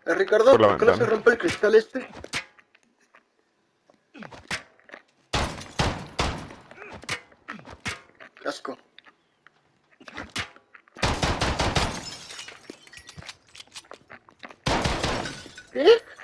Ricardo, Por la ¿por qué no se ventana. rompe el cristal este? Qué asco. ¿Qué?